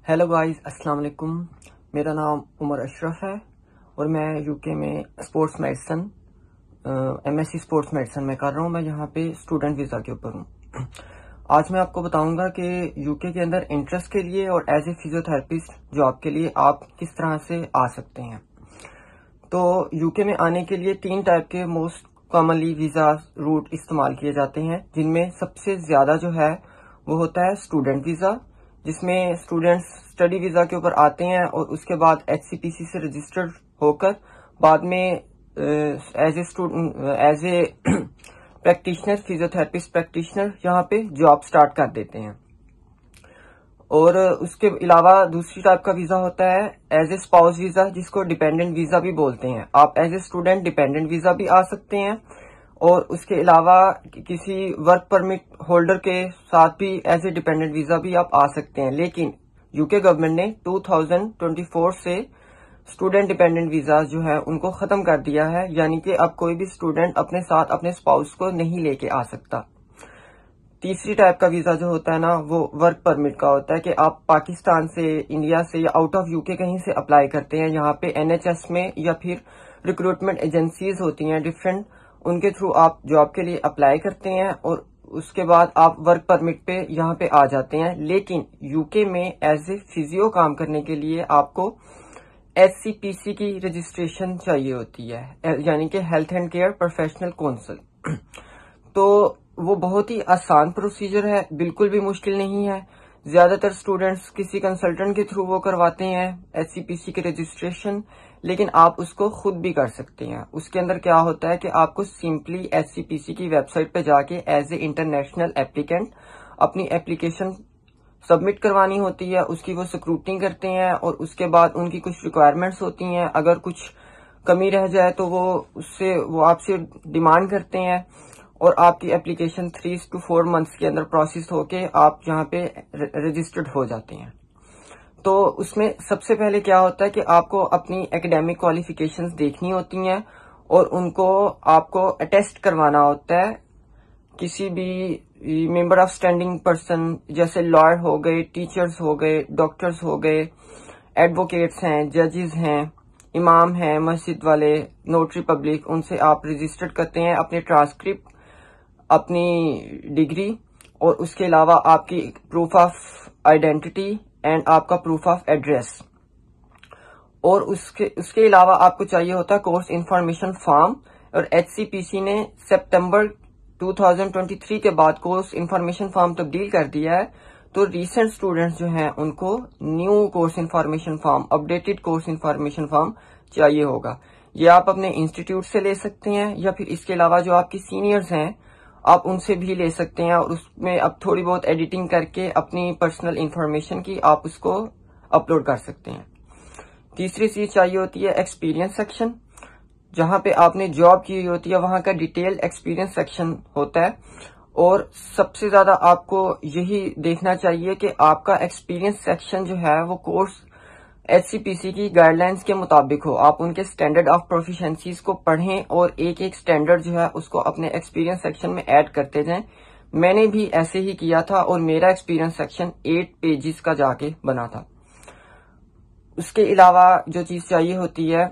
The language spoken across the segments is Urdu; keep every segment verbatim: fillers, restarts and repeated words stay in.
ہیلو گائز، السلام علیکم۔ میرا نام عمر اشرف ہے اور میں یو کے میں sports medicine M S C sports medicine میں کر رہا ہوں۔ میں یہاں پہ اسٹوڈنٹ ویزا کے اوپر ہوں۔ آج میں آپ کو بتاؤں گا کہ یو کے کے اندر انٹرسٹ کے لیے اور as a physiotherapist job کے لیے آپ کس طرح سے آ سکتے ہیں۔ تو یو کے میں آنے کے لیے تین ٹائپ کے موسٹ کامنلی ویزا روٹ استعمال کیے جاتے ہیں، جن میں سب سے زیادہ جو ہے وہ ہوتا ہے اسٹوڈنٹ ویزا، جس میں اسٹوڈینٹس اسٹڈی ویزا کے اوپر آتے ہیں اور اس کے بعد ایچ سی پی سی سے رجسٹرڈ ہو کر بعد میں as a as a practitioner physiotherapist practitioner یہاں پہ جاب سٹارٹ کر دیتے ہیں۔ اور اس کے علاوہ دوسری ٹائپ کا ویزا ہوتا ہے ایز اے اسپاؤس ویزا، جس کو ڈیپینڈنٹ ویزا بھی بولتے ہیں۔ آپ as a student dependent visa بھی آ سکتے ہیں اور اس کے علاوہ کسی ورک پرمٹ ہولڈر کے ساتھ بھی ایز اے ڈیپینڈنٹ ویزا بھی آپ آ سکتے ہیں۔ لیکن یو کے گورنمنٹ نے دو ہزار چوبیس سے اسٹوڈنٹ ڈیپینڈنٹ ویزا جو ہے ان کو ختم کر دیا ہے، یعنی کہ اب کوئی بھی اسٹوڈنٹ اپنے ساتھ اپنے اسپاؤس کو نہیں لے کے آ سکتا۔ تیسری ٹائپ کا ویزا جو ہوتا ہے نا، وہ ورک پرمٹ کا ہوتا ہے کہ آپ پاکستان سے، انڈیا سے یا آؤٹ آف یو کے کہیں سے اپلائی کرتے ہیں یہاں پہ این ایچ ایس میں، یا پھر ریکروٹمنٹ ایجنسیز ہوتی ہیں ڈفرینٹ، ان کے تھرو آپ جاب کے لیے اپلائی کرتے ہیں اور اس کے بعد آپ ورک پرمٹ پہ یہاں پہ آ جاتے ہیں۔ لیکن یو کے میں ایز اے فزیو کام کرنے کے لیے آپ کو ایچ سی پی سی کی رجسٹریشن چاہیے ہوتی ہے، یعنی کہ health and care professional council. تو وہ بہت ہی آسان پروسیجر ہے، بالکل بھی مشکل نہیں ہے۔ زیادہ تر اسٹوڈینٹس کسی کنسلٹنٹ کے تھرو وہ کرواتے ہیں ایچ سی پی سی کی رجسٹریشن، لیکن آپ اس کو خود بھی کر سکتے ہیں۔ اس کے اندر کیا ہوتا ہے کہ آپ کو سمپلی ایچ سی پی سی کی ویب سائٹ پہ جا کے ایز اے انٹرنیشنل ایپلیکینٹ اپنی ایپلیکیشن سبمٹ کروانی ہوتی ہے، اس کی وہ سکروٹنگ کرتے ہیں اور اس کے بعد ان کی کچھ ریکوائرمنٹس ہوتی ہیں، اگر کچھ کمی رہ جائے تو وہ اس سے وہ آپ سے ڈیمانڈ کرتے ہیں اور آپ کی application three two four months کے اندر پروسیس ہو کے آپ یہاں پہ رجسٹرڈ ہو جاتے ہیں۔ تو اس میں سب سے پہلے کیا ہوتا ہے کہ آپ کو اپنی ایکڈیمک کوالیفیکیشنز دیکھنی ہوتی ہیں اور ان کو آپ کو اٹیسٹ کروانا ہوتا ہے کسی بھی ممبر آف اسٹینڈنگ پرسن، جیسے لائر ہو گئے، ٹیچرز ہو گئے، ڈاکٹرز ہو گئے، ایڈوکیٹس ہیں، ججز ہیں، امام ہیں، مسجد والے، نوٹری پبلک، ان سے آپ رجسٹرڈ کرتے ہیں اپنے ٹرانسکرپٹ، اپنی ڈگری اور اس کے علاوہ آپ کی پروف آف آئیڈینٹی اینڈ آپ کا پروف آف ایڈریس۔ اور اس کے اس کے علاوہ آپ کو چاہیے ہوتا ہے کورس انفارمیشن فارم، اور ایچ سی پی سی نے سپتمبر دو ہزار تیئیس کے بعد کورس انفارمیشن فارم تبدیل کر دیا ہے، تو ریسنٹ اسٹوڈینٹس جو ہیں ان کو new course information form, updated course information form چاہیے ہوگا۔ یہ آپ اپنے انسٹیٹیوٹ سے لے سکتے ہیں یا پھر اس کے علاوہ جو آپ کی سینئرز ہیں آپ ان سے بھی لے سکتے ہیں، اور اس میں اب تھوڑی بہت ایڈیٹنگ کر کے اپنی پرسنل انفارمیشن کی آپ اس کو اپلوڈ کر سکتے ہیں۔ تیسری چیز چاہیے ہوتی ہے ایکسپیرینس سیکشن، جہاں پہ آپ نے جاب کی ہوتی ہے وہاں کا ڈیٹیل ایکسپیرینس سیکشن ہوتا ہے، اور سب سے زیادہ آپ کو یہی دیکھنا چاہیے کہ آپ کا ایکسپیرینس سیکشن جو ہے وہ کورس ایچ سی پی سی کی گائیڈ لائنز کے مطابق ہو۔ آپ ان کے اسٹینڈرڈ آف پروفیشنسیز کو پڑھیں اور ایک ایک اسٹینڈرڈ جو ہے اس کو اپنے ایکسپیرینس سیکشن میں ایڈ کرتے جائیں۔ میں نے بھی ایسے ہی کیا تھا اور میرا ایکسپیرینس سیکشن ایٹ پیجز کا جا کے بنا تھا۔ اس کے علاوہ جو چیز چاہیے ہوتی ہے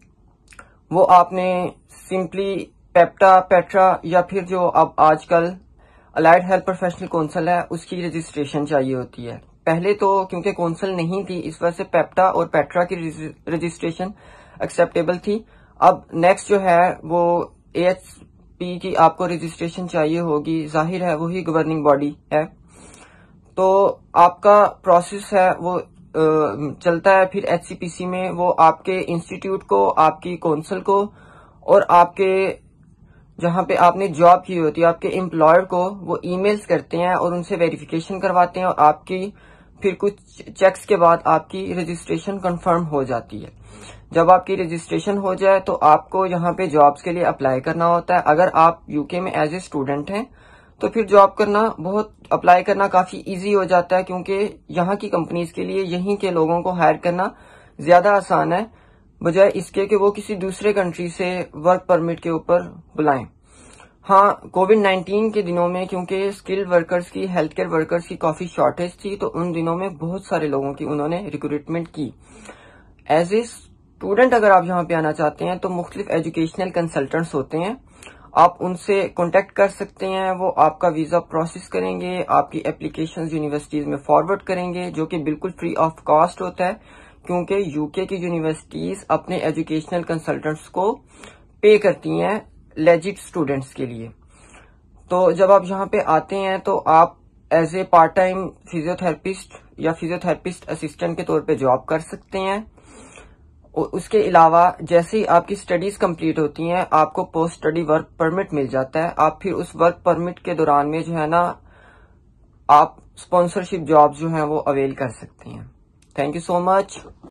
وہ آپ نے سمپلی پیپٹا پیٹرا یا پھر جو اب آج کل الائڈ ہیلتھ پروفیشنل کونسل ہے اس کی رجسٹریشن چاہیے ہوتی ہے۔ پہلے تو کیونکہ کونسل نہیں تھی اس وجہ سے پیپٹا اور پیٹرا کی رجسٹریشن ایکسیپٹیبل تھی۔ اب نیکسٹ جو ہے وہ اے ایچ پی کی آپ کو رجسٹریشن چاہیے ہوگی، ظاہر ہے وہی گورننگ باڈی ہے، تو آپ کا پروسیس ہے وہ چلتا ہے پھر ایچ سی پی سی میں، وہ آپ کے انسٹیٹیوٹ کو، آپ کی کونسل کو اور آپ کے جہاں پہ آپ نے جاب کی ہوتی ہے آپ کے امپلائر کو وہ ای میلز کرتے ہیں اور ان سے ویریفیکیشن کرواتے ہیں، اور آپ کی پھر کچھ چیکس کے بعد آپ کی رجسٹریشن کنفرم ہو جاتی ہے۔ جب آپ کی رجسٹریشن ہو جائے تو آپ کو یہاں پہ جابز کے لیے اپلائی کرنا ہوتا ہے۔ اگر آپ یو کے میں ایز اے اسٹوڈنٹ ہیں تو پھر جاب کرنا بہت اپلائی کرنا کافی ایزی ہو جاتا ہے، کیونکہ یہاں کی کمپنیز کے لیے یہیں کے لوگوں کو ہائر کرنا زیادہ آسان ہے بجائے اس کے کہ وہ کسی دوسرے کنٹری سے ورک پرمٹ کے اوپر بلائیں۔ ہاں، کووڈ نائنٹین کے دنوں میں کیونکہ اسکل ورکرز کی، ہیلتھ کیئر ورکرز کی کافی شارٹیج تھی، تو ان دنوں میں بہت سارے لوگوں کی انہوں نے ریکروٹمنٹ کی. ایز اے اسٹوڈنٹ اگر آپ یہاں پہ آنا چاہتے ہیں تو مختلف ایجوکیشنل کنسلٹنٹس ہوتے ہیں، آپ ان سے کانٹیکٹ کر سکتے ہیں. وہ آپ کا ویزا پروسیس کریں گے، آپ کی اپلیکیشنز یونیورسٹیز میں فارورڈ کریں گے، جو کہ بالکل فری آف کاسٹ ہوتا ہے، کیونکہ یو کے کی یونیورسٹیز اپنے ایجوکیشنل کنسلٹنٹس کو پے کرتی ہیں لیجٹ اسٹوڈنٹس کے لیے. تو جب آپ یہاں پہ آتے ہیں تو آپ as a part time physiotherapist یا فزیو تھراپسٹ اسسٹنٹ کے طور پہ جاب کر سکتے ہیں. اس کے علاوہ جیسے ہی آپ کی اسٹڈیز کمپلیٹ ہوتی ہیں، آپ کو پوسٹ اسٹڈی ورک پرمٹ مل جاتا ہے. آپ پھر اس ورک پرمٹ کے دوران میں جو ہے نا آپ اسپانسرشپ جاب جو ہیں وہ اویل کر سکتے ہیں. Thank you so much.